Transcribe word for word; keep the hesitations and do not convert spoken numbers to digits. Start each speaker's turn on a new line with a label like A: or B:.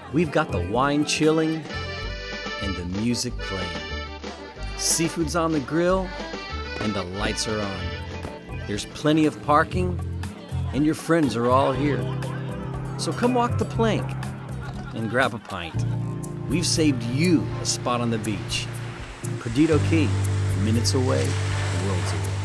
A: We've got the wine chilling and the music playing. Seafood's on the grill and the lights are on. There's plenty of parking and your friends are all here. So come walk the plank and grab a pint. We've saved you a spot on the beach. Perdido Key, minutes away, worlds away.